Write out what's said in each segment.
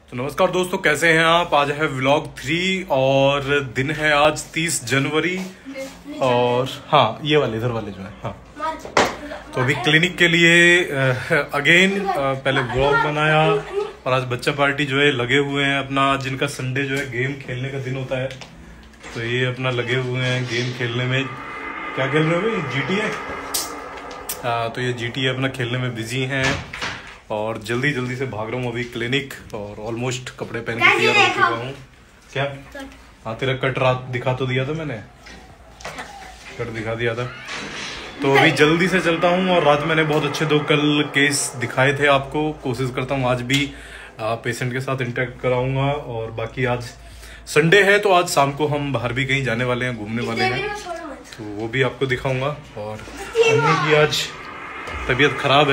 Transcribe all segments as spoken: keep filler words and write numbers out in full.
तो नमस्कार दोस्तों, कैसे हैं आप। आज है व्लॉग थ्री और दिन है आज तीस जनवरी। और हाँ, ये वाले इधर वाले जो है, हाँ। तो अभी क्लिनिक के लिए अगेन पहले व्लॉग बनाया और आज बच्चा पार्टी जो है लगे हुए हैं अपना, जिनका संडे जो है गेम खेलने का दिन होता है, तो ये अपना लगे हुए हैं गेम खेलने में। क्या खेल रहे हो भाई? जीटीए। तो ये जीटीए अपना खेलने में बिजी हैं और जल्दी जल्दी से भाग रहा हूँ अभी क्लिनिक और ऑलमोस्ट कपड़े पहन के तैयार हो चुका हूँ। क्या? हाँ, तेरा कट रात दिखा तो दिया था मैंने, कट दिखा दिया था। तो अभी जल्दी से चलता हूँ और रात मैंने बहुत अच्छे दो कल केस दिखाए थे आपको। कोशिश करता हूँ आज भी पेशेंट के साथ इंटरेक्ट कराऊंगा। और बाकी आज संडे है तो आज शाम को हम बाहर भी कहीं जाने वाले हैं, घूमने वाले हैं, तो वो भी आपको दिखाऊंगा। और अन्नी की आज तबीयत खराब है,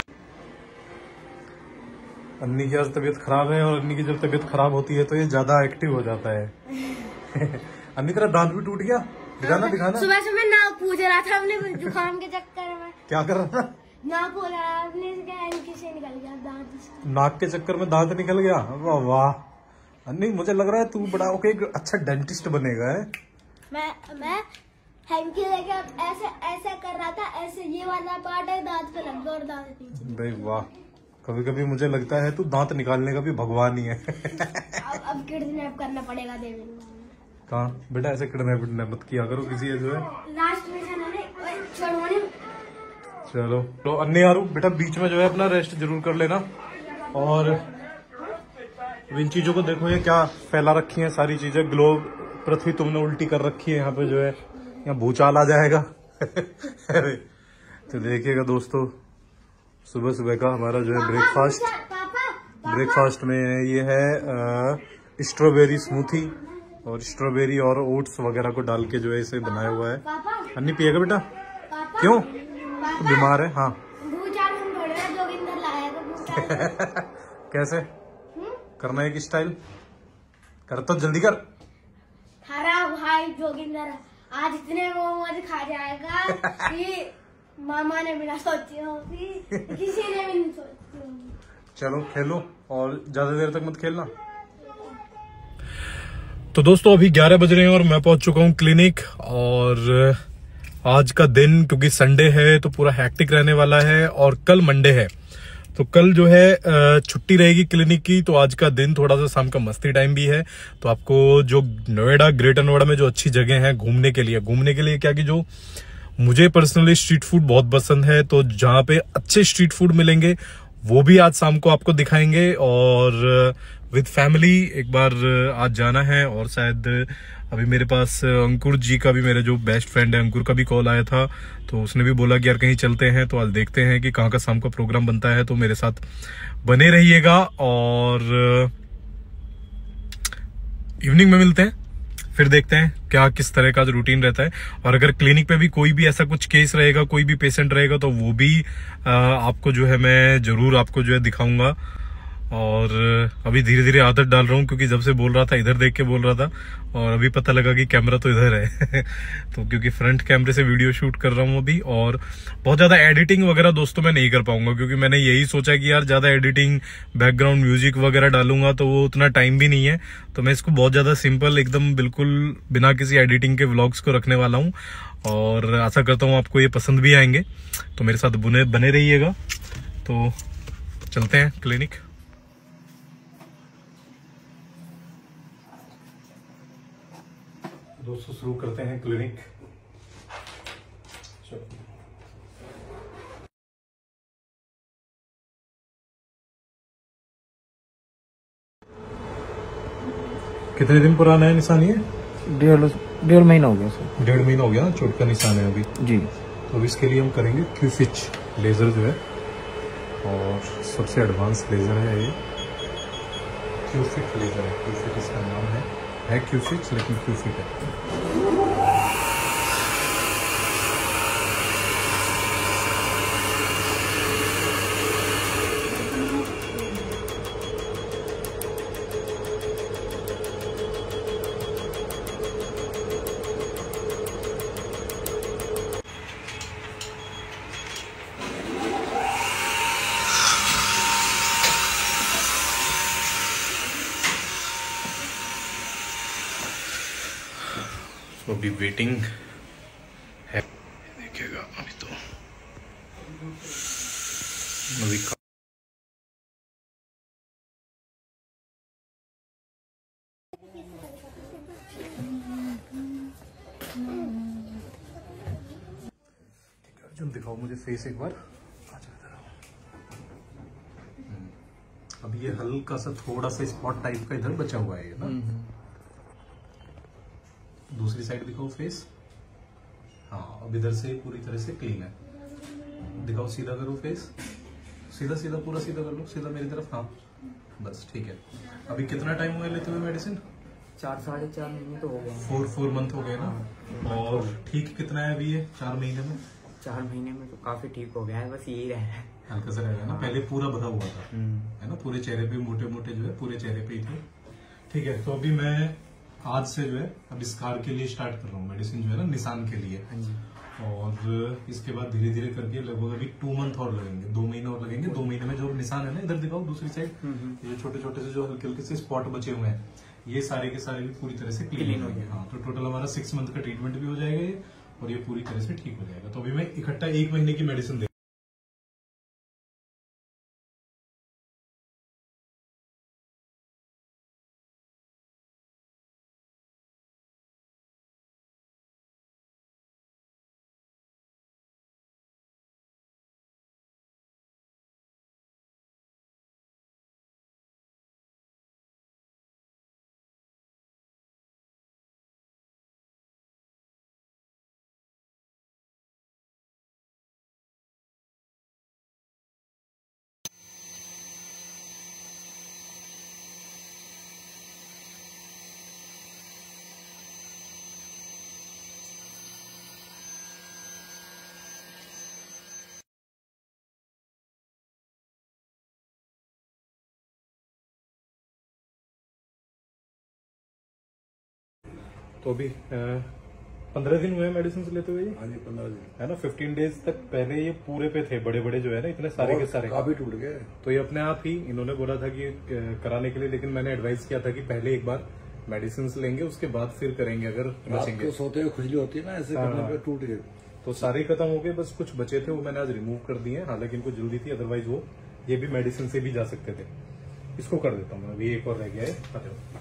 अन्नी की आज तबीयत खराब है और अन्नी की जब तबीयत खराब होती है तो ये ज्यादा एक्टिव हो जाता है। अन्नी तेरा दांत भी टूट गया? दिखाना दिखाना। सुबह सुबह नाक पूछ रहा था हमने जुकाम के चक्कर में। क्या कर रहा था? नाक पूछ रहा था आपने, से निकल गया दांत। नाक के चक्कर में दांत निकल गया? वाह वाह अन्नी, मुझे लग रहा है तू बड़ा ओके अच्छा डेंटिस्ट बनेगा है। मैं मैं हैंकी लेके ऐसे ऐसे कर रहा था, ऐसे ये वाला पार्ट है दांत पे लग गया और दांत पीछे। भाई वाह, कभी कभी मुझे लगता है तू दांत निकालने का भी भगवान ही है। अब, अब किडनैप करना पड़ेगा देवेंद्र। कहाँ बेटा, ऐसे किडनैप मत किया करो किसी है जो है। लास्ट में चलो तो अन्य यारू बेटा बीच में जो है अपना रेस्ट जरूर कर लेना। और इन चीजों को देखो, ये क्या फैला रखी है सारी चीजें। ग्लोब पृथ्वी तुमने उल्टी कर रखी है यहाँ पे जो है, यहाँ भूचाल आ जाएगा। अरे तो देखिएगा दोस्तों, सुबह सुबह का हमारा जो है ब्रेकफास्ट ब्रेकफास्ट में ये है स्ट्रॉबेरी स्मूथी और स्ट्रॉबेरी और ओट्स वगैरह को डाल के जो है इसे बनाया हुआ है। अन्नी पिएगा बेटा? क्यों, तो बीमार है? हाँ। कैसे करना है, एक स्टाइल कर तो जल्दी कर। हरा भाई जोगिंदर आज इतने मोमोज खा जाएगा कि मामा ने बिना सोची होगी, किसी ने भी नहीं सोची होगी। चलो खेलो और ज्यादा देर तक मत खेलना। तो दोस्तों अभी ग्यारह बज रहे हैं और मैं पहुंच चुका हूं क्लिनिक। और आज का दिन क्योंकि संडे है तो पूरा हैक्टिक रहने वाला है और कल मंडे है, तो कल जो है छुट्टी रहेगी क्लिनिक की। तो आज का दिन थोड़ा सा शाम का मस्ती टाइम भी है। तो आपको जो नोएडा, ग्रेटर नोएडा में जो अच्छी जगह है घूमने के लिए, घूमने के लिए क्या कि जो मुझे पर्सनली स्ट्रीट फूड बहुत पसंद है, तो जहाँ पे अच्छे स्ट्रीट फूड मिलेंगे वो भी आज शाम को आपको दिखाएंगे। और विद फैमिली एक बार आज जाना है। और शायद अभी मेरे पास अंकुर जी का भी, मेरे जो बेस्ट फ्रेंड है अंकुर का भी कॉल आया था, तो उसने भी बोला कि यार कहीं चलते हैं। तो आज देखते हैं कि कहाँ का शाम का प्रोग्राम बनता है, तो मेरे साथ बने रहिएगा और इवनिंग में मिलते हैं, फिर देखते हैं क्या किस तरह का रूटीन रहता है। और अगर क्लिनिक पे भी कोई भी ऐसा कुछ केस रहेगा, कोई भी पेशेंट रहेगा, तो वो भी आ, आपको जो है मैं जरूर आपको जो है दिखाऊंगा। और अभी धीरे धीरे आदत डाल रहा हूँ, क्योंकि जब से बोल रहा था इधर देख के बोल रहा था और अभी पता लगा कि कैमरा तो इधर है। तो क्योंकि फ्रंट कैमरे से वीडियो शूट कर रहा हूँ अभी, और बहुत ज्यादा एडिटिंग वगैरह दोस्तों मैं नहीं कर पाऊंगा, क्योंकि मैंने यही सोचा कि यार ज्यादा एडिटिंग, बैकग्राउंड म्यूजिक वगैरह डालूंगा तो वो उतना टाइम भी नहीं है। तो मैं इसको बहुत ज्यादा सिंपल, एकदम बिल्कुल बिना किसी एडिटिंग के व्लॉग्स को रखने वाला हूँ। और आशा करता हूँ आपको ये पसंद भी आएंगे, तो मेरे साथ बने बने रहिएगा। तो चलते हैं क्लिनिक। दोस्तों शुरू करते हैं क्लिनिक। कितने दिन पुराना है निशान ये? डेढ़ डेढ़ महीना हो गया सर। डेढ़ महीना हो गया, चोट का निशान है अभी जी। तो अभी इसके लिए हम करेंगे क्यूफिच लेजर जो है, और सबसे एडवांस लेजर है ये क्यूफिट लेजर है। क्यूफिट इसका नाम है, है क्यूफिच लेकिन क्यूफिट है। तो अभी वेटिंग है, देखिएगा अभी तो अभी अर्जुन दिखाओ मुझे फेस एक बार। अब ये हल्का सा थोड़ा सा स्पॉट टाइप का इधर बचा हुआ है ना। दूसरी साइड दिखाओ फेस। हाँ अब इधर से पूरी तरह से क्लीन है। दिखाओ सीधा करो फेस, सीधा सीधा पूरा सीधा कर लो, सीधा मेरी तरफ। हाँ बस ठीक है। अभी कितना टाइम हुआ लेते हुए मेडिसिन? चार साढ़े चार महीने तो हो गए। फोर फोर मंथ हो गए ना। और ठीक कितना है अभी ये चार महीने में? चार महीने में तो काफी ठीक हो गया है, बस यही रह है हल्का सा रहेगा ना। पहले पूरा भरा हुआ था है ना, पूरे चेहरे पे मोटे मोटे जो है पूरे चेहरे पे ही थे। ठीक है, तो अभी मैं आज से जो है अब स्कार के लिए स्टार्ट कर रहा हूँ मेडिसिन जो है ना, निशान के लिए। और इसके बाद धीरे धीरे करके लगभग अभी टू मंथ और लगेंगे, दो महीने और लगेंगे। दो महीने में जो निशान है ना, इधर दिखाओ दूसरी साइड, ये जो छोटे छोटे से जो हल्के हल्के से स्पॉट बचे हुए हैं, ये सारे के सारे भी पूरी तरह से क्लीन हो गए। हाँ तो टोटल हमारा सिक्स मंथ का ट्रीटमेंट भी हो जाएगा ये, और ये पूरी तरह से ठीक हो जाएगा। तो अभी मैं इकट्ठा एक महीने की मेडिसिन दे। तो अभी पंद्रह दिन हुए मेडिसिन लेते हुए। हाँ जी पंद्रह दिन है ना। फिफ्टीन डेज तक पहले ये पूरे पे थे, बड़े बड़े जो है ना, इतने सारे के सारे काफी टूट गए। तो ये अपने आप ही इन्होंने बोला था कि कराने के लिए, लेकिन मैंने एडवाइस किया था कि पहले एक बार मेडिसिन लेंगे, उसके बाद फिर करेंगे अगर बचेंगे। तो सोते हुए खुजली होती है ना, ऐसे करने पे टूट गए। तो सारे खत्म हो गए, बस कुछ बचे थे वो मैंने आज रिमूव कर दिए। हालांकि इनको जल्दी थी, अदरवाइज वो ये भी मेडिसिन से भी जा सकते थे। इसको कर देता हूँ, अभी एक और रह गया है।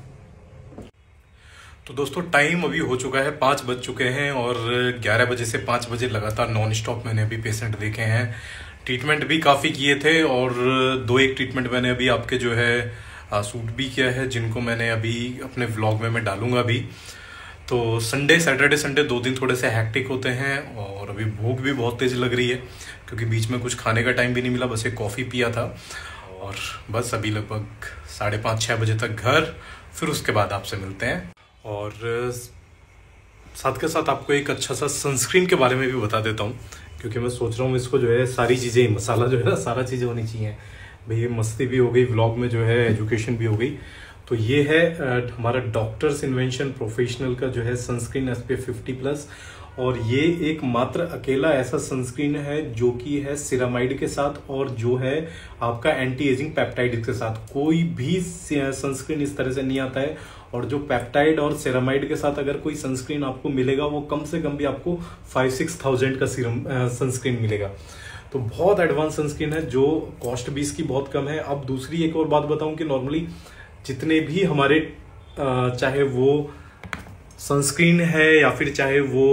तो दोस्तों टाइम अभी हो चुका है, पाँच बज चुके हैं और ग्यारह बजे से पाँच बजे लगातार नॉन स्टॉप मैंने अभी पेशेंट देखे हैं। ट्रीटमेंट भी काफ़ी किए थे और दो एक ट्रीटमेंट मैंने अभी आपके जो है सूट भी किया है, जिनको मैंने अभी अपने व्लॉग में मैं डालूंगा अभी। तो संडे सैटरडे संडे दो दिन थोड़े से हैक्टिक होते हैं और अभी भूख भी बहुत तेज़ लग रही है, क्योंकि बीच में कुछ खाने का टाइम भी नहीं मिला, बस एक कॉफ़ी पिया था। और बस अभी लगभग साढ़े पाँच छः बजे तक घर, फिर उसके बाद आपसे मिलते हैं। और साथ के साथ आपको एक अच्छा सा सनस्क्रीन के बारे में भी बता देता हूँ, क्योंकि मैं सोच रहा हूँ इसको जो है सारी चीज़ें, मसाला जो है ना, सारा चीज़ें होनी चाहिए भाई। मस्ती भी हो गई, व्लॉग में जो है एजुकेशन भी हो गई। तो ये है हमारा डॉक्टर्स इन्वेंशन प्रोफेशनल का जो है sunscreen S P F fifty plus. और ये एक मात्र अकेला ऐसा सनस्क्रीन है जो कि है सिरामाइड के साथ और जो है आपका एंटी एजिंग पेप्टाइड के साथ। कोई भी सनस्क्रीन इस तरह से नहीं आता है। और जो पेप्टाइड और सेरामाइड के साथ अगर कोई सनस्क्रीन आपको मिलेगा, वो कम से कम भी आपको फाइव सिक्स थाउजेंड का सीरम सनस्क्रीन मिलेगा। तो बहुत एडवांस सनस्क्रीन है, जो कॉस्ट भी इसकी बहुत कम है। अब दूसरी एक और बात बताऊं कि नॉर्मली जितने भी हमारे चाहे वो सनस्क्रीन है या फिर चाहे वो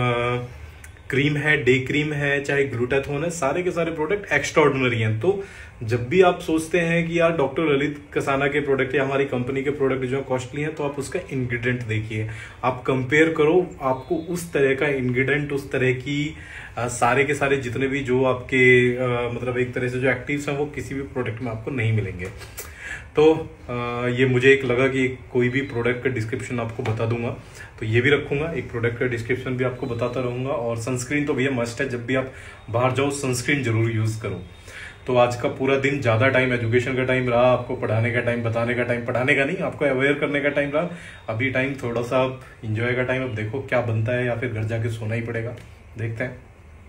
क्रीम है, डे क्रीम है, चाहे ग्लूटाथोन है, सारे के सारे प्रोडक्ट एक्स्ट्रा ऑर्डिनरी हैं। तो जब भी आप सोचते हैं कि यार डॉक्टर ललित कसाना के प्रोडक्ट या हमारी कंपनी के प्रोडक्ट जो है कॉस्टली हैं, तो आप उसका इंग्रेडिएंट देखिए, आप कंपेयर करो, आपको उस तरह का इंग्रेडिएंट, उस तरह की आ, सारे के सारे जितने भी जो आपके आ, मतलब एक तरह से जो एक्टिव्स हैं वो किसी भी प्रोडक्ट में आपको नहीं मिलेंगे। तो आ, ये मुझे एक लगा कि कोई भी प्रोडक्ट का डिस्क्रिप्शन आपको बता दूंगा, तो ये भी रखूंगा, एक प्रोडक्ट का डिस्क्रिप्शन भी आपको बताता रहूंगा। और सनस्क्रीन तो भैया मस्ट है, जब भी आप बाहर जाओ सनस्क्रीन जरूर यूज करो। तो आज का पूरा दिन ज्यादा टाइम एजुकेशन का टाइम रहा, आपको पढ़ाने का टाइम, बताने का टाइम, पढ़ाने का नहीं, आपको अवेयर करने का टाइम रहा। अभी टाइम थोड़ा सा आप इंजॉय का टाइम, अब देखो क्या बनता है, या फिर घर जाके सोना ही पड़ेगा, देखते हैं।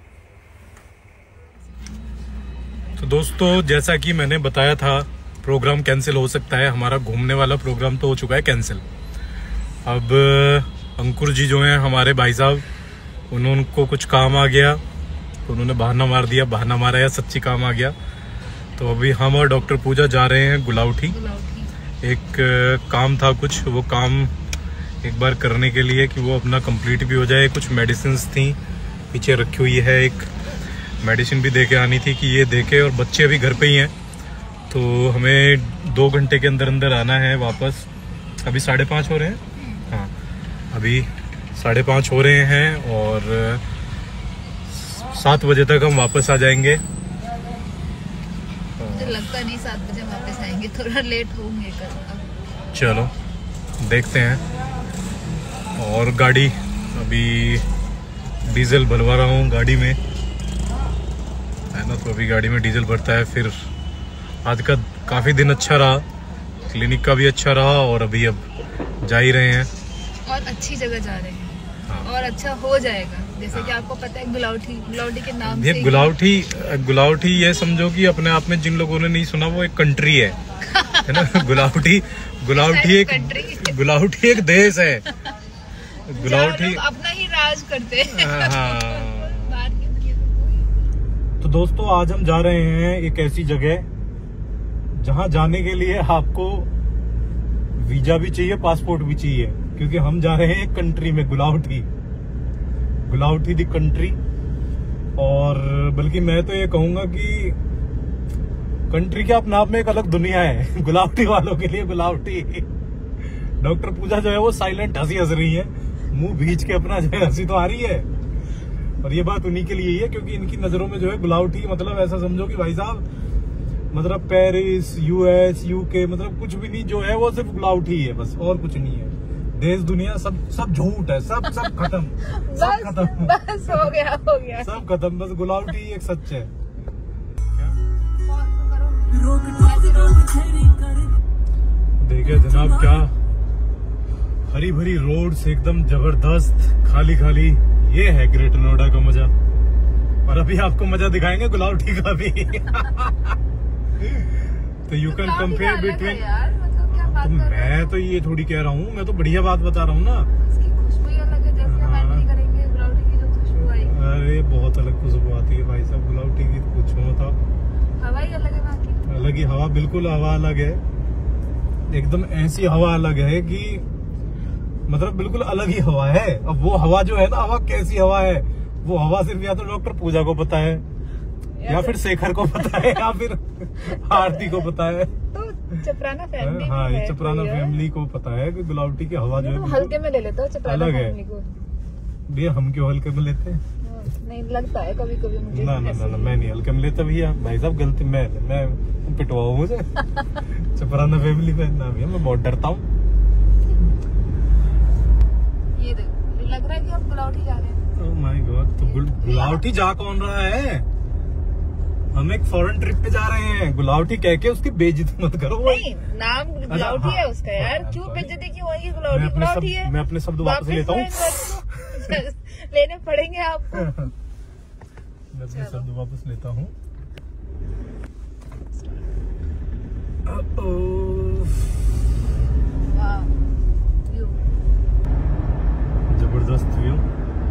तो दोस्तों जैसा कि मैंने बताया था, प्रोग्राम कैंसिल हो सकता है, हमारा घूमने वाला प्रोग्राम तो हो चुका है कैंसिल। अब अंकुर जी जो हैं हमारे भाई साहब, उनको कुछ काम आ गया तो उन्होंने बहाना मार दिया, बहाना मारा या सच्ची काम आ गया। तो अभी हम और डॉक्टर पूजा जा रहे हैं गुलाउठी। एक काम था कुछ, वो काम एक बार करने के लिए कि वो अपना कंप्लीट भी हो जाए। कुछ मेडिसिन्स थी पीछे रखी हुई है, एक मेडिसिन भी दे के आनी थी कि ये दे के, और बच्चे अभी घर पे ही हैं तो हमें दो घंटे के अंदर अंदर आना है वापस। अभी साढ़े पाँच हो रहे हैं, हाँ अभी साढ़े पाँच हो रहे हैं और सात बजे तक हम वापस आ जाएंगे। मुझे लगता नहीं सात बजे वापस आएंगे, थोड़ा लेट होंगे कल। चलो देखते हैं। और गाड़ी अभी डीजल भरवा रहा हूँ गाड़ी में, है ना, तो अभी गाड़ी में डीजल भरता है। फिर आज का काफ़ी दिन अच्छा रहा, क्लिनिक का भी अच्छा रहा और अभी अब जा ही रहे हैं और अच्छी जगह जा रहे हैं। हाँ। और अच्छा हो जाएगा, जैसे हाँ। कि आपको पता है गुलाउठी, गुलाउठी के नाम ये से गुलाउठी गुलाउठी ये समझो कि अपने आप में जिन लोगों ने नहीं सुना वो एक कंट्री है है ना। गुलाउठी गुलाउठी एक गुलाउठी एक देश है। गुलाउठी अपना ही राज करते हैं। हाँ। तो दोस्तों आज हम जा रहे हैं एक ऐसी जगह जहां जाने के लिए आपको वीजा भी चाहिए, पासपोर्ट भी चाहिए, क्योंकि हम जा रहे हैं एक कंट्री में, गुलाउठी गुलाउठी दी कंट्री। और बल्कि मैं तो ये कहूंगा कि कंट्री के अपने आप में एक अलग दुनिया है गुलाउठी वालों के लिए। गुलाउठी डॉक्टर पूजा जो है वो साइलेंट हंसी हंस रही है, मुंह भींच के अपना जो है हंसी तो आ रही है। और ये बात उन्हीं के लिए ही है क्योंकि इनकी नजरों में जो है गुलाउठी मतलब ऐसा समझो कि भाई साहब मतलब पेरिस, यूएस, यूके, मतलब कुछ भी नहीं, जो है वो सिर्फ गुलाउठी है बस, और कुछ नहीं है। देश दुनिया सब सब झूठ है, सब सब खत्म सब खत्म बस हो गया हो गया सब खत्म, बस गुलाउठी एक सच है। देखिए जनाब क्या हरी भरी रोड्स, एकदम जबरदस्त, खाली खाली, ये है ग्रेटर नोएडा का मजा। और अभी आपको मजा दिखाएंगे गुलाउठी का भी। तो यू कैन कंपेयर बिटवीन, तो मैं तो ये थोड़ी कह रहा हूँ, मैं तो बढ़िया बात बता रहा हूँ ना। खुशबू अलग है, जैसे हम एंट्री करेंगे गुलाउठी की जो खुशबू आएगी, अरे बहुत अलग खुशबू आती है भाई साहब गुलाउठी की, कुछ होता हवा ही अलग है वहाँ की, अलग ही हवा, बिल्कुल हवा अलग है, एकदम ऐसी हवा अलग है कि मतलब बिल्कुल अलग ही हवा है। अब वो हवा जो है ना, हवा कैसी हवा है, वो हवा सिर्फ या तो डॉक्टर पूजा को पता है या फिर शेखर को पता है या फिर आरती को पता है। तो चपराना फैमिली, हाँ ये चपराना फैमिली को पता है कि गुलाउठी की हवा जो है हल्के में ले लेता हूँ चपराना फैमिली को। भैया हम क्यों हल्के में लेते हैं? नहीं लगता है कभी कभी मुझे। ना ना ना मैं नहीं हल्के में लेता भैया, भाई साहब गलती मैं मैं पिटवाऊं मुझे। चपराना फैमिली पे ना भैया, मैं बहुत डरता हूँ। ये देख लग रहा है कि हम गुलाउठी जा रहे हैं। ओह माय गॉड, तो गुलाउठी जा कौन रहा है? हम एक फॉरेन ट्रिप पे जा रहे हैं, गुलाउठी कह के उसकी बेइज्जती मत करो। नहीं नाम गुलाउठी है उसका यार, क्यों बेइज्जती क्यों होगी? गुलाउठी गुलाउठी है। मैं अपने शब्द वापस लेता हूँ। लेने पड़ेंगे आपको। मैं अपने शब्द वापस लेता हूँ। जबरदस्त व्यू,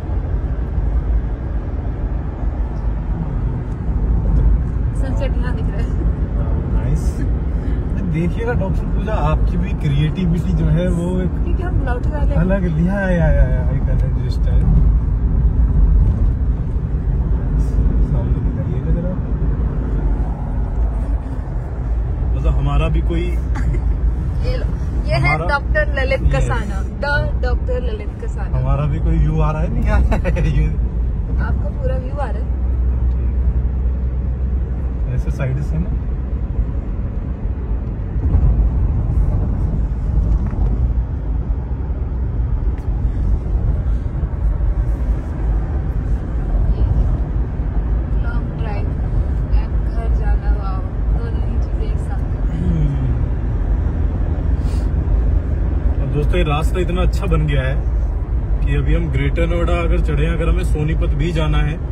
सनसेट यहाँ दिख रहा है। नाइस। देखिएगा डॉक्टर पूजा, आपकी भी क्रिएटिविटी जो है वो एक क्योंकि हम गुलाउठी वाले अलग लिया है। या, या, या, सामने दिखाइएगा जरा, मतलब हमारा भी कोई ये, ये है doctor Lalit Kasana, the doctor Lalit Kasana. हमारा भी कोई व्यू आ रहा है, नहीं आ रहा है ये आपका पूरा व्यू आ रहा है ऐसे साइड से ना। लॉन्ग ड्राइव, घर जाना, वाओ, दोनों ही चीजें एक साथ। और दोस्तों ये रास्ता इतना अच्छा बन गया है कि अभी हम ग्रेटर नोएडा अगर चढ़े, अगर हमें सोनीपत भी जाना है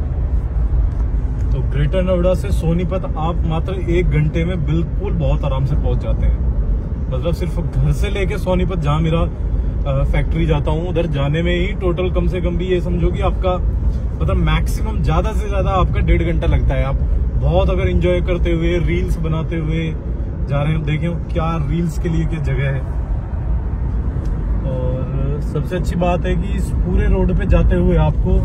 तो ग्रेटर नोएडा से सोनीपत आप मात्र एक घंटे में बिल्कुल बहुत आराम से पहुंच जाते हैं। मतलब सिर्फ घर से लेके सोनीपत, जहाँ मेरा फैक्ट्री जाता हूँ, उधर जाने में ही टोटल कम से कम भी ये समझो कि आपका मतलब मैक्सिमम ज्यादा से ज्यादा आपका डेढ़ घंटा लगता है। आप बहुत अगर एंजॉय करते हुए रील्स बनाते हुए जा रहे हैं, देखें क्या रील्स के लिए क्या जगह है। और सबसे अच्छी बात है कि इस पूरे रोड पे जाते हुए आपको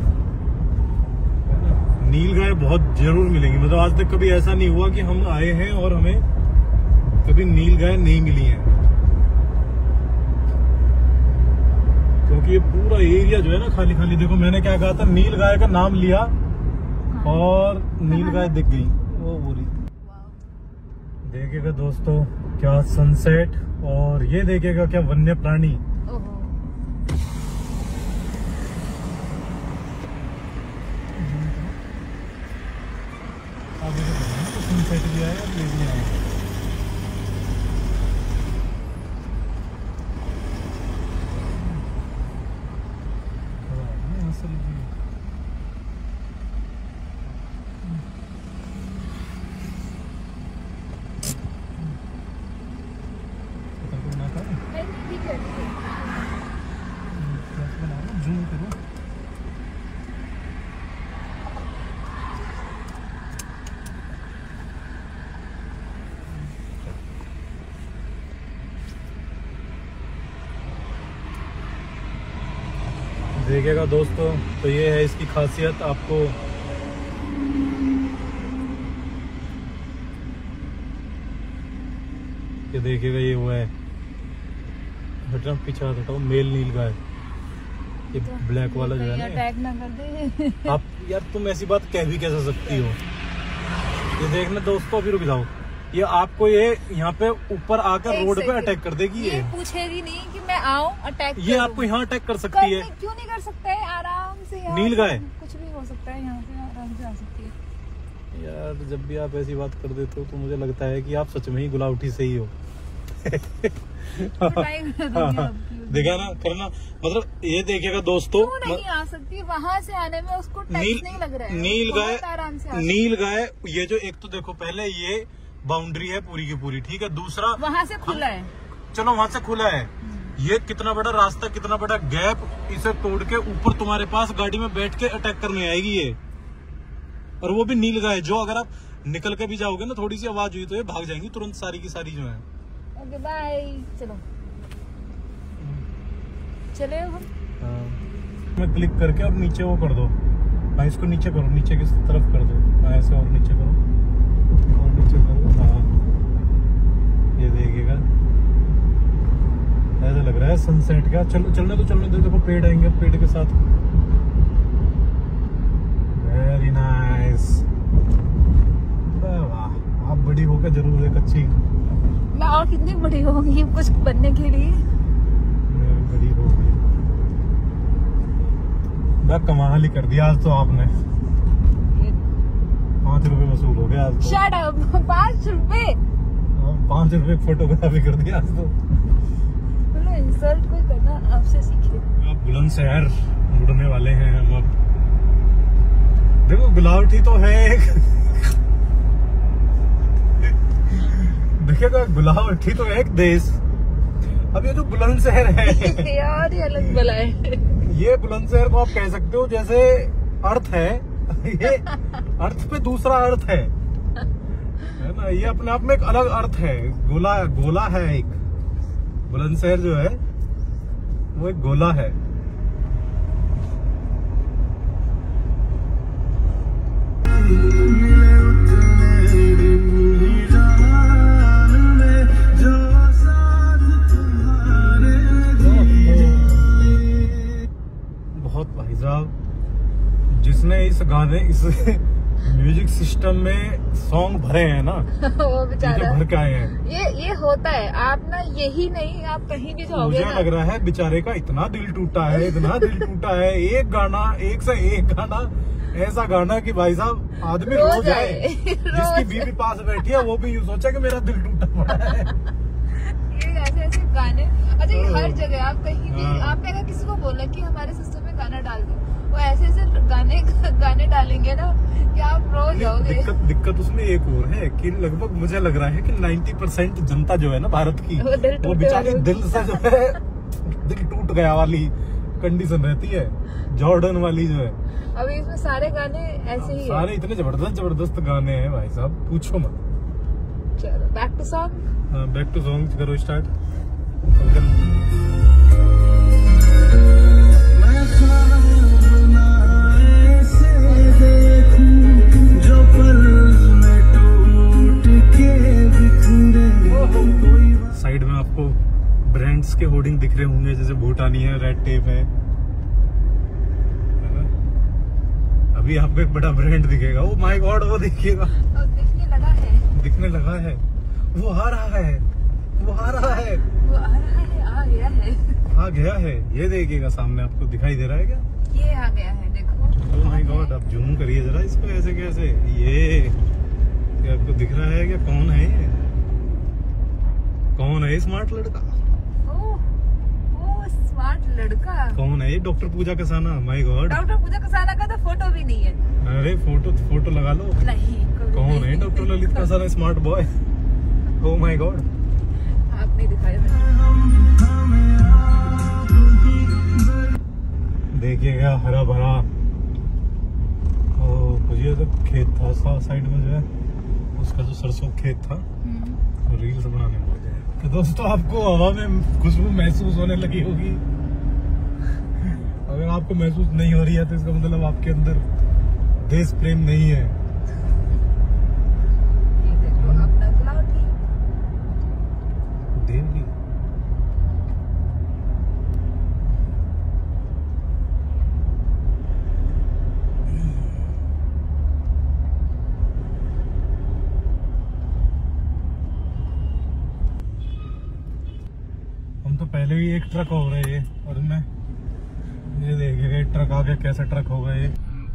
नीलगाय बहुत जरूर मिलेंगी। मतलब आज तक कभी ऐसा नहीं हुआ कि हम आए हैं और हमें कभी नीलगाय नहीं मिली है, क्योंकि ये पूरा एरिया जो है ना खाली खाली। देखो मैंने क्या कहा था, नीलगाय का नाम लिया और नीलगाय दिख गई। वो पूरी देखिएगा दोस्तों क्या सनसेट, और ये देखिएगा क्या वन्य प्राणी। सनसेट भी आया, ये भी आया। जूम करो। देखिएगा दोस्तों, तो ये है इसकी खासियत। आपको ये देखिएगा, ये वो है, हटना पीछे हटाओ, मेल नीलगाय। ये ब्लैक वाला जो है ना, अटैक ना कर दे। आप यार तुम ऐसी बात कह भी कैसे सकती हो। ये देखना दोस्तों, अभी रुक जाओ, ये आपको ये यहाँ पे ऊपर आकर रोड पे अटैक कर देगी। ये, ये पूछेगी नहीं कि मैं आऊँ अटैक, ये आपको यहाँ अटैक कर सकती है। क्यों नहीं कर सकता है, आराम से नीलगाय कुछ भी हो सकता है, यहाँ पे आराम से आ सकती है। यार जब भी आप ऐसी बात कर देते हो तो मुझे लगता है कि आप सच में ही गुलावटी से ही हो। देखा ना, करना मतलब ये देखिएगा दोस्तों, क्यों नहीं आ सकती, वहाँ से आने में उसको टैक्स नहीं लग रहा है, नीलगाय आराम से नीलगाय ये जो एक तो देखो पहले ये बाउंड्री है पूरी की पूरी, ठीक है। दूसरा वहाँ से खुला है, चलो वहाँ से खुला है, ये कितना बड़ा रास्ता, कितना बड़ा गैप, इसे तोड़ के ऊपर तुम्हारे पास गाड़ी में बैठ के अटैक करने आएगी ये। और वो भी नीलगाय, जो अगर आप निकल के भी जाओगे ना, थोड़ी सी आवाज हुई तो ये भाग जाएंगी तुरंत सारी की सारी जो है। ओके बाय, चलो चले हम। मैं क्लिक करके अब नीचे वो कर दो, हाँ इसको नीचे करो, नीचे की तरफ कर दो, हाँ ऐसे और नीचे करो, और नीचे करो, हाँ ये देखिएगा ऐसा लग रहा है सनसेट का। चलो चलने तो चलने दो, देखो पेड़ आएंगे, पेड़ के साथ। वेरी नाइस, वाह, आप बड़ी होकर जरूर एक अच्छी, मैं और कितनी बड़ी होगी कुछ बनने के लिए, बड़ी हो गई। कमाल ही कर दिया आज तो आपने, पाँच रुपए वसूल हो गया आज तो। शट अप, पाँच रुपए पाँच रुपए फोटोग्राफी कर दिया आज तो। बोलो इंसल्ट कोई करना आपसे सीखे। अब बुलंदशहर उड़ने वाले हैं हम अब। देखो गुलावटी तो है एक, देखिएगा गुलावटी तो एक देश। अब ये जो बुलंदशहर है यार ये अलग बला है। ये बुलंदशहर को आप कह सकते हो जैसे अर्थ है, ये अर्थ पे दूसरा अर्थ है, है ना। ये अपने आप में एक अलग अर्थ है, गोला गोला है एक। बुलंदशहर जो है वो एक गोला है। बहुत भाई साहब, जिसने इस गाने इस म्यूजिक सिस्टम में सॉन्ग भरे हैं ना, वो बेचारा भर के आए हैं। ये ये होता है, आप ना यही नहीं, आप कहीं भी जाओगे मुझे ना, लग रहा है बेचारे का इतना दिल टूटा है, इतना दिल टूटा है। एक गाना, एक से एक गाना, ऐसा गाना कि भाई साहब आदमी रो रो जाए। जाए। जिसकी बीवी पास बैठी है वो भी यूं सोचा कि मेरा दिल टूटा पड़ा है। ये ऐसे ऐसे गाने, अच्छा ये हर जगह आप कहीं भी, हाँ। आपने अगर किसी को बोला कि हमारे सिस्टम में गाना डाल दो, वो ऐसे ऐसे गाने गाने डालेंगे ना कि आप रो जाओगे। दिक्कत दिक्कत उसमें एक और है कि लगभग मुझे लग रहा है कि नब्बे परसेंट जनता जो है ना भारत की, वो दिल वो टूटे बेचारी वालों दिल से जो है दिल टूट गया वाली कंडीशन रहती है, जॉर्डन वाली जो है। अभी इसमें सारे गाने ऐसे ही सारे इतने जबरदस्त जबरदस्त गाने हैं भाई साहब, पूछो मत। चलो back to song. Back to song करो स्टार्ट। साइड में आपको ब्रांड्स के होर्डिंग दिख रहे होंगे, जैसे भूटानी है, रेड टेप है। अभी आपको एक बड़ा ब्रांड दिखेगा, ओ माय गॉड, वो देखिएगा, दिखने लगा है, दिखने लगा है, वो आ रहा है, वो आ रहा है, वो आ रहा है, आ गया है, आ गया है। ये देखिएगा, सामने आपको दिखाई दे रहा है क्या? ये आ गया है, देखो। ओ माय गॉड, आप जूम करिए जरा इसको, ऐसे कैसे, ये ये आपको दिख रहा है क्या? कौन है ये? कौन है स्मार्ट लड़का? ओ, ओ स्मार्ट लड़का कौन है ये? Doctor Pooja Kasana. My god, doctor Pooja Kasana का तो फोटो भी नहीं है। अरे फोटो फोटो लगा लो। नहीं, कौन है doctor Lalit Kasana smart boy? Oh my god, आप नहीं दिखाया। देखिएगा हरा भरा, ओ मुझे तो खेत था साइड में जो है, उसका जो सरसों खेत था, रील्स बनाने में। तो दोस्तों, आपको हवा में खुशबू महसूस होने लगी होगी। अगर आपको महसूस नहीं हो रही है तो इसका मतलब आपके अंदर देश प्रेम नहीं है। ये देखो अपना गुलाउठी। देवगी हम तो पहले भी एक ट्रक हो रहे हैं, और मैं ये देखिएगा ट्रक आ गया, कैसा ट्रक होगा ये।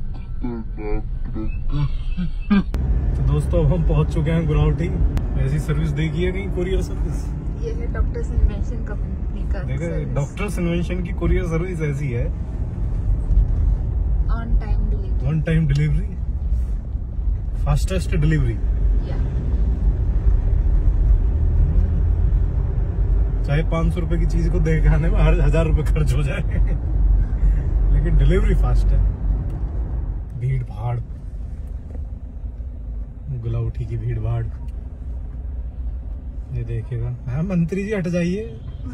तो दोस्तों, अब हम पहुंच चुके हैं गुलाउठी। ऐसी सर्विस देखी है कहीं, कुरियर सर्विस? ये है डॉक्टर्स इन्वेंशन कंपनी का देखो, डॉक्टर्स इन्वेंशन की कुरियर सर्विस ऐसी है, on time delivery, one time delivery, fastest delivery. या चाहे पाँच सौ रुपए की चीज को देख आने में हर हजार रुपए खर्च हो जाए, लेकिन डिलीवरी फास्ट है। भीड़ भाड़, गुलाउठी की भीड़ भाड़, ये देखिएगा। हाँ मंत्री जी, हट जाइए।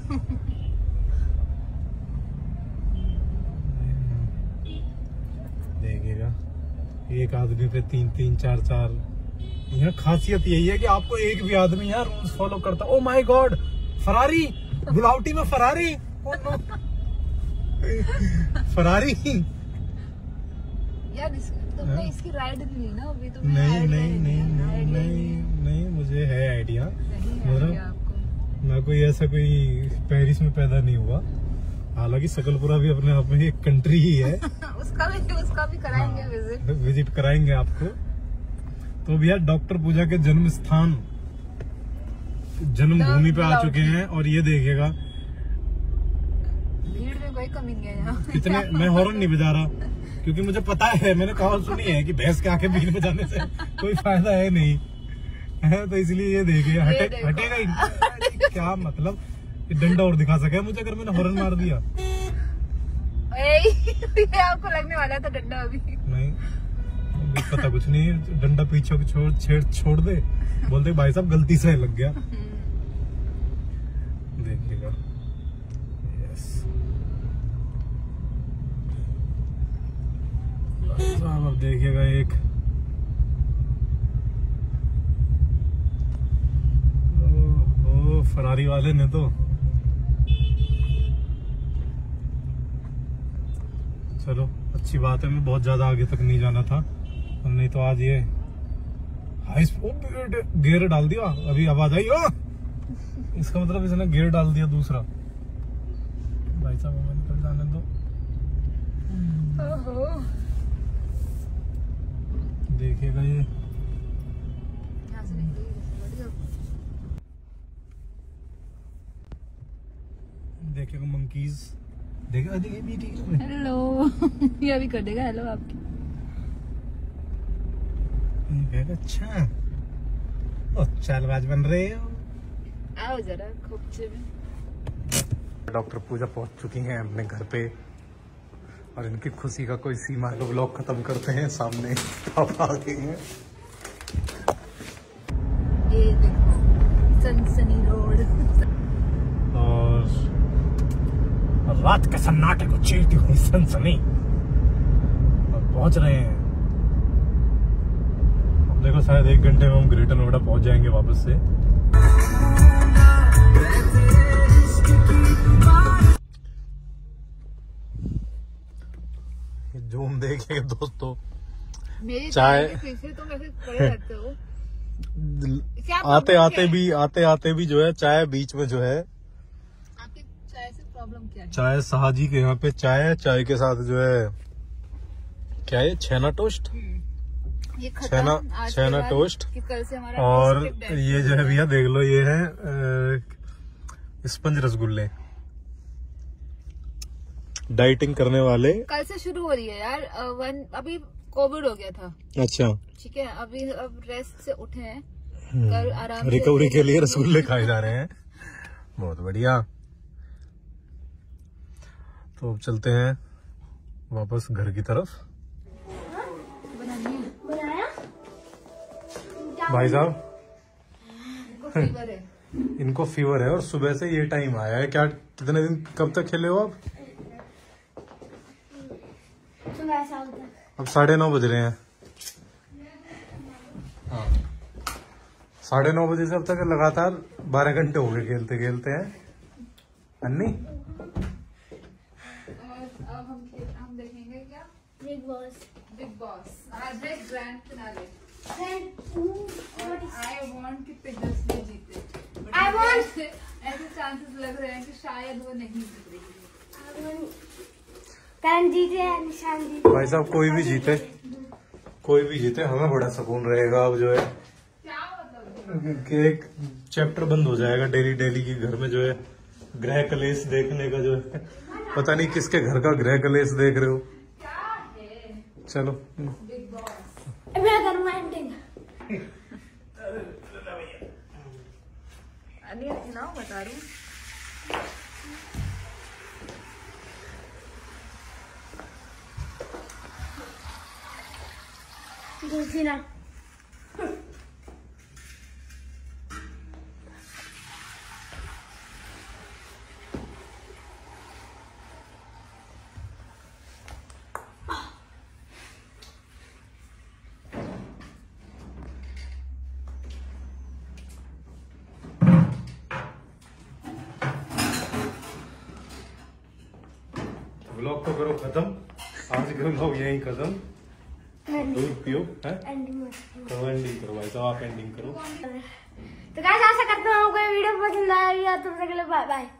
देखिएगा, एक आदमी पे तीन तीन चार चार। यहाँ खासियत यही है कि आपको एक भी आदमी यहाँ रूल्स फॉलो करता। Oh my god, Ferrari, Gulaothi में फरारी। Oh no, Ferrari. यार इस, तुमने इसकी राइड नहीं ली ना अभी? तुमने नहीं idea नहीं नहीं है, नहीं idea नहीं नहीं, मुझे है आइडिया। नहीं मतलब idea आपको। मैं कोई ऐसा कोई पेरिस में पैदा नहीं हुआ, हालांकि सकलपुरा भी अपने आप में एक कंट्री ही है। उसका भी उसका भी कराएंगे विजिट। विजिट कराएंगे आपको। तो भैया डॉक्टर पूजा के जन्म स्थान, जन्मभूमि पे आ चुके हैं, और ये देखिएगा भीड़ में कोई कमी नहीं है यहाँ। कितने। मैं हॉर्न नहीं बजा रहा क्योंकि मुझे पता है, मैंने कहावत सुनी है कि भैंस के आके भीड़ में जाने से कोई फायदा है नहीं है, तो इसलिए ये देखिए, हटे हटेगा ही। क्या मतलब, डंडा और दिखा सके मुझे अगर मैंने हॉर्न मार दिया? ये आपको लगने वाला था डंडा अभी? नहीं, अभी पता कुछ नहीं, डंडा पीछे को छोड़ छेड़ छोड़ दे, बोलते भाई साहब गलती से लग गया। देखिएगा, यस साहब, अब देखिएगा एक ओ, ओ फरारी वाले ने तो, चलो अच्छी बात है, मैं बहुत ज्यादा आगे तक नहीं जाना था, नहीं तो आज ये हाई स्पीड गियर डाल दिया, अभी आवाज आई। ओ इसका मतलब इसने गियर डाल दिया दूसरा। भाई साहब हमें निकल जाने दो। ओहो, देखिएगा ये, यहाँ से निकलिए, देखिएगा मंकीज, देखिएगा देखिए बीटी। हेलो। ये अभी कर देगा हेलो आपकी। अच्छा, ओ चालबाज बन रहे हो। आओ जरा खोपचे में। डॉक्टर पूजा पहुंच चुकी हैं अपने घर पे और इनकी खुशी का कोई सीमा है। व्लॉग खत्म करते हैं, सामने पापा आ गए हैं। ये देखो सनसनी रोड और रात के सन्नाटे को चीरती हुई सनसनी और पहुंच रहे हैं। अब देखो शायद एक घंटे में हम ग्रेटर नोएडा पहुंच जाएंगे वापस से। जूम देखिए दोस्तों, मेरी चाय पीछे तुम ऐसे खड़े रहते हो। क्या आते problem आते क्या है? भी आते आते भी जो है चाय बीच में जो है, आपकी चाय से प्रॉब्लम क्या है? चाय शाहजी के यहाँ पे चाय है, चाय के साथ जो है क्या है, छेना टोस्ट, ये खत्म छेना आज के छेना बाद टोस्ट कि कल से हमारा और strict diet ये जो है भैया देख लो, ये है स्पंज रसगुल्ले। डाइटिंग करने वाले कल से शुरू हो रही है यार। अ, वन अभी कोविड हो गया था, अच्छा ठीक है, अभी अब रेस्ट से उठे हैं, कल आराम से रिकवरी के लिए रसगुल्ले खाए जा रहे हैं। बहुत बढ़िया। तो अब चलते हैं वापस घर की तरफ। बनाया भाई साहब इनको फीवर है। इनको फीवर है और सुबह से ये टाइम आया है। क्या कितने दिन, कब तक खेले हो आप? सुबह शाम तक। अब साढ़े नौ बज रहे हैं। हाँ, साढ़े नौ बजे से अब तक लगातार बारह घंटे हो गए खेलते खेलते हैं। अन्नी और अब हम खेल- हम देखेंगे क्या, बिग बॉस। Big boss. आज है ग्रैंड फिनाले और आई वांट कि तेजस्वी जीते। But I want- ऐसे ऐसे चांसेस लग रहे हैं कि शायद वो नहीं जीत रही है। करण जीते या निशान जीते। भाई साहब कोई भी जीते, कोई भी जीते, हमें बड़ा सुकून रहेगा। अब जो है क्या मतलब, कि एक चैप्टर बंद हो जाएगा डेली डेली की घर में जो है गृह कलेश देखने का। जो है पता नहीं किसके घर का गृह कलेश देख रहे हो। क्या है चलो बिग बॉस। मैं करूँगा एंडिंग। अनिल ना बता रही हूँ। दूसरी ना व्लॉग तो करो खत्म, आज का व्लॉग यहीं खत्म। दूध पियो है, एंडिंग मत करो एंडिंग करो भाई साहब, आप एंडिंग करो। तो गाइस आशा करता हूँ आपको ये वीडियो पसंद आएगी। तो तब तक के लिए बाय बाय।